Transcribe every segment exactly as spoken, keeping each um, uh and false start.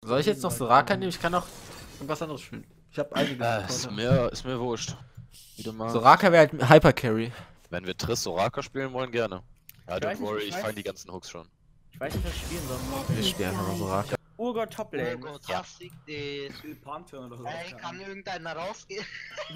Soll ich jetzt noch Soraka nehmen? Ich kann auch was anderes spielen. Ich habe einige. Äh, ist mir, ist mir wurscht. Wieder mal. Soraka wäre halt Hyper Carry. Wenn wir Triss Soraka spielen wollen, gerne. Ja, Ich weiß don't nicht, worry, ich ich weiß- fange die ganzen Hooks schon. Ich weiß nicht, was ich spielen soll. Ich spiele einfach mal Soraka. Urgott Toplane. Urgott, hasse ich dich. Spiel Pantheon oder so. Ey, kann irgendeiner rausgehen?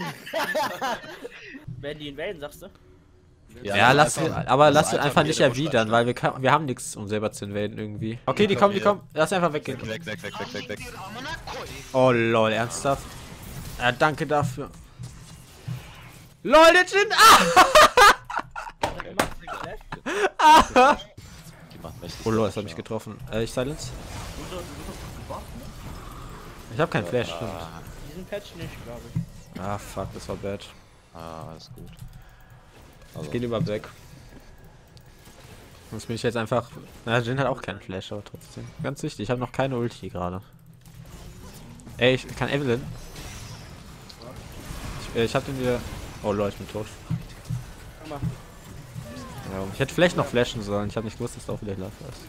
Werden die invaden, sagst du? Ja, lass einfach- ihn, aber lass ihn einfach einfach mir nicht den Busch erwidern, reinstellen. weil wir, kann, wir haben nichts, um selber zu invaden irgendwie. Okay, die kommen, die kommen. Lass einfach weggehen. Weg, weg, weg, weg, weg, weg. Oh lol, ernsthaft? Ja, danke dafür. LOL, der Jin! Ah! Die machen mächtig. Oh lol, das hat mich getroffen. Äh, ich silence? Ich hab keinen Flash, stimmt. Diesen Patch nicht, glaube ich. Ah, fuck, das war bad. Ah, ist gut. Ich geh lieber weg. Sonst bin ich jetzt einfach... Na, Jin hat auch keinen Flash, aber trotzdem. Ganz wichtig, ich habe noch keine Ulti gerade. Ey, ich kann Evelyn. Ich, äh, ich hab den wieder... Oh lol, ich bin tot. Guck mal. Ja, ich hätte vielleicht noch flashen sollen. Ich habe nicht gewusst, dass da auch wieder Lava ist.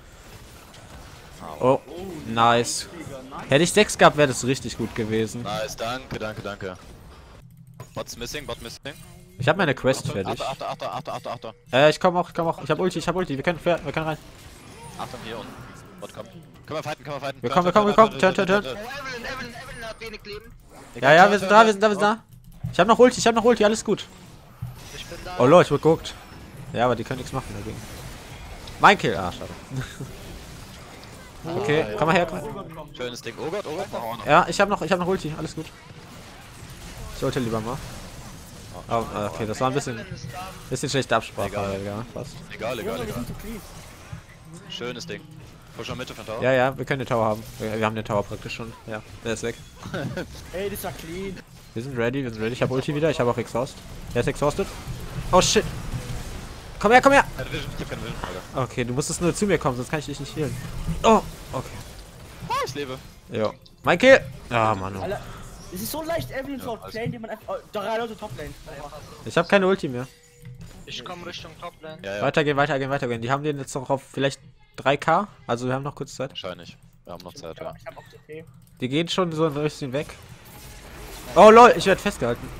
Oh, nice. Hätte ich sechs gehabt, wäre das richtig gut gewesen. Nice, danke, danke, danke. Bot's missing, bot missing. Ich habe meine Quest fertig. Achter, achter, achter, achter, achter, achter. Äh, ich komme auch, ich komme auch. Ich habe Ulti, ich habe Ulti. Wir können, wir können rein. Achtung, hier unten. Bot kommt. Können wir fighten, können wir fighten. Wir kommen, wir kommen, wir kommen. Turn, turn, turn. Oh, Evelyn, Evelyn, Evelyn hat wenig Leben. Ja, ja, wir sind da, wir sind da, wir sind da. Ich habe noch Ulti, ich habe noch Ulti, alles gut. Ich bin da. Oh lol, ich wurde geguckt. Ja, aber die können nichts machen dagegen. Mein Kill, ah, schade. Okay, komm mal her, komm mal. Schönes Ding. Oh Gott, oh Gott, mach auch noch. Ja, ich habe noch, ich habe noch Ulti, alles gut. Ich sollte lieber mal. Oh, äh, okay, das war ein bisschen, Evelyn ist da. bisschen schlechte Absprache, Egal. aber egal, fast. Egal, egal, Wir egal. sind zu clean. Schönes Ding. Push am Mitte von Tower. Ja, ja, wir können den Tower haben. Wir, wir haben den Tower praktisch schon. Ja, der ist weg. Ey, das war clean. Wir sind ready, wir sind ready. Ich habe Ulti wieder, ich habe auch Exhaust. Der ist exhausted. Oh shit. Komm her, komm her. Keine Vision, ich hab keine Vision, Alter. Okay, du musstest nur zu mir kommen, sonst kann ich dich nicht healen. Oh, okay. Ah, ich lebe. Jo. Mein Kill. Ah, Mann. Oh. Alter, es ist so leicht, Evelyn zu outplayen, die man einfach. Oh, drei Leute Toplane. Ich habe keine Ulti mehr. Ich komme Richtung Toplane. Ja, ja, Weitergehen, weitergehen, weitergehen. Die haben den jetzt noch auf vielleicht drei K. Also wir haben noch kurz Zeit. wahrscheinlich. Wir haben noch Zeit, ja. Ich hab auch T P. Die gehen schon so ein bisschen weg. Oh lol, ich werde festgehalten.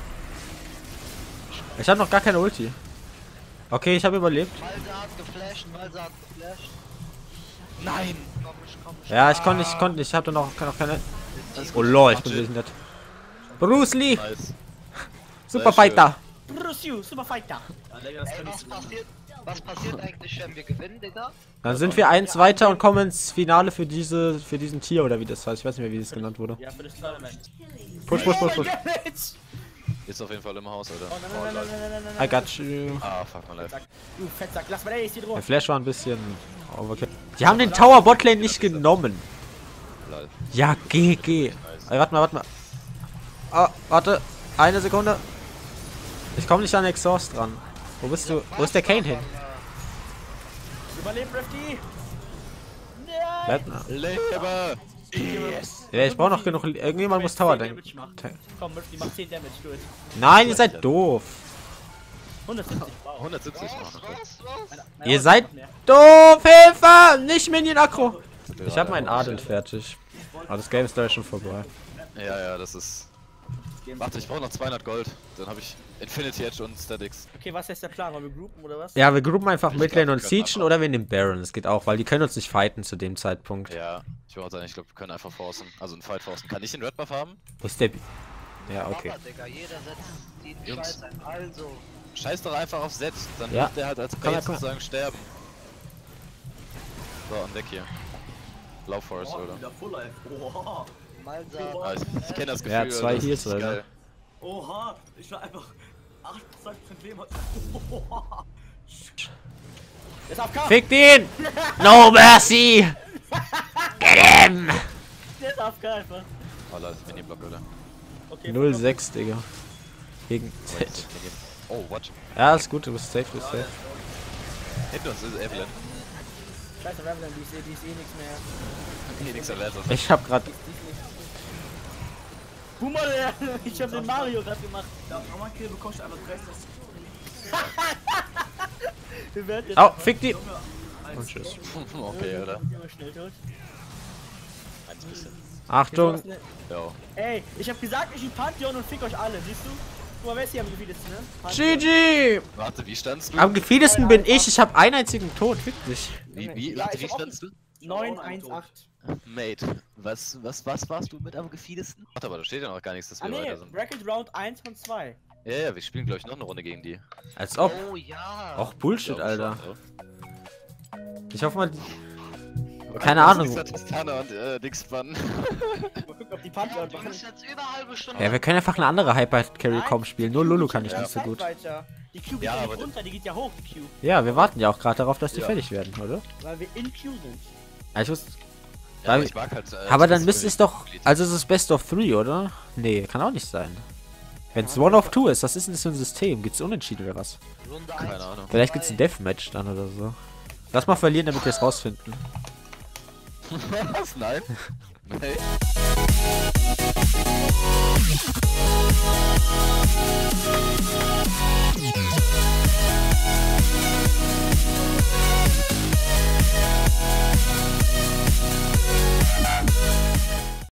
Ich habe noch gar keine Ulti. Okay, ich habe überlebt. Malsa hat geflasht, Malsa hat geflasht. Nein! Komm, ich komm, ich Ja, ich konnte nicht, ich konnte nicht. Ich habe noch, noch keine... Oh lol, ich bin wirklich nett. Bruce Lee! Nice. Super schön. Fighter! Bruce you, Super Fighter. Ja, Digga, das Ey, kann was ich passiert? Was passiert eigentlich, wenn wir gewinnen, Digga? Dann sind wir eins weiter und kommen ins Finale für diese, für diesen Tier oder wie das heißt. Ich weiß nicht mehr, wie das genannt wurde. Ja, für das Tournament. Push, push, push, push. Ist auf jeden Fall im Haus, Alter. Oh nein, nein, nein, nein, nein, nein, I nein. got you. Ah, fuck my life. Sack. Du Fettsack, lass mal, ey, ist hier Der drauf. Flash war ein bisschen overkill. Die haben den Tower Botlane nicht genommen. Lol. Ja, G G. Ey, warte mal, warte mal. Oh, warte. Eine Sekunde. Ich komme nicht an Exhaust dran. Wo bist du? Wo ist der Kane hin? Überlebt, Rafty. Nein. Bleib mal. Lebe! Yes! Ja, ich brauche noch genug. Irgendjemand muss Tower zehn denken. Damage machen. Komm, Rafty macht zehn Damage durch. Nein, ihr seid doof. hundertsiebzig, wow. hundertsiebzig Was, machen. Okay. was, was? Meine- meine Ihr Haut seid macht mehr. doof. Hilfe! Nicht Minion Akro. Ich habe meinen Adel fertig. Aber das Game ist gleich schon vorbei. Ja, ja, das ist. Warte, ich brauche noch zweihundert Gold. Dann habe ich Infinity Edge und Statics. Okay, was ist jetzt der Plan? Wollen wir groupen oder was? Ja, wir groupen einfach Ich Midlane glaub, und wir können Siegen einfach- oder wir nehmen Baron. Das geht auch, weil die können uns nicht fighten zu dem Zeitpunkt. Ja, ich würde sagen, ich glaube, wir können einfach forcen. Also einen Fight forcen. Kann ich den Red Buff haben? Wo ist der? B ja, okay. Aber, Digga, jeder setzt die Jungs. Scheiße ein. Also. Scheiß doch einfach auf Set. Dann Ja. wird der halt als Komm her, Bait komm her. sozusagen sterben. So, und weg hier. Lauf Forest, Oh, oder? wieder Full Life. Oha. Malsa. Ah, ich ich kenne das Gefühl. Ja, zwei das Heals, ist oder? geil. Oha. Ich war einfach acht Prozent Leben. Oha. Ist auf K. Fick den! No mercy! Get him! Der ist auf K einfach. Oh, Leute, Mini-Block, oder? Okay. null sechs, Digga. Gegen Wait, Z. Minion. Oh, watch. Ja, ist gut, du bist safe, du bist safe. Hinter uns ist Evelyn. Scheiße, Revenant, die ist, eh- die ist eh nichts mehr. Hier nichts erwähnt. Ich hab grad. Die ist, die ist nicht. Boomer, ich hab den Mario gerade gemacht. Da nochmal Kill bekommst du einfach Rest. Wir werden jetzt Au, fick die! Junge, Und tschüss. Okay, oder? immer schnell tot. kleines bisschen. Achtung. Ja. Ey, ich hab gesagt, ich bin Pantheon und fick euch alle, siehst du? Guck mal, wer ist hier am gefiedersten, ne? G G! Warte, wie standst du? Am gefiedersten bin ich. Ich habe einen einzigen Tod, wirklich. Wie, wie, Ja, warte, ich wie hab auch- standst du? neun eins acht. Mate, was, was, was warst du mit am gefiedesten? Warte, aber da steht ja noch gar nichts, dass wir Ah ne, weiter sind. Bracket Round eins von zwei. Ja, ja, wir spielen glaube ich noch eine Runde gegen die. Als ob. Oh ja. Auch Bullshit, Glaub Alter. schon, Ich hoffe mal. ja. Keine Das Ahnung. ist ja Tristana und äh, Dix Bann. Mal gucken, ob die Pantheon Du machen. musst jetzt über eine halbe Stunde. Ja, wir können einfach eine andere Hyper-Carry Nein, kaum spielen. die Nur Q Lulu geht kann ja ich die nicht so Zeit gut. Weiter. Die Q geht Ja, ja, aber nicht runter, die geht ja hoch, die Q. Ja, wir warten ja auch gerade darauf, dass die Ja. fertig werden, oder? Weil wir in Q sind. Ja, ich wusste. Ja, aber ich mag halt, äh, Aber dann das müsste es doch. Also es ist Best of Three, oder? Nee, kann auch nicht sein. Wenn es One of Two ist, was ist denn das für ein System? Gibt's Unentschieden oder was? Runde Keine eins. Ahnung. Vielleicht gibt's ein Deathmatch dann oder so. Lass mal verlieren, damit wir es rausfinden. Was? Nein? Nee.